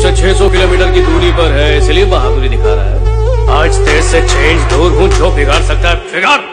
से 600 किलोमीटर की दूरी पर है, इसलिए बहादुरी दिखा रहा है। आज तेज से चेंज दूर हूँ, जो बिगाड़ सकता है बिगाड़।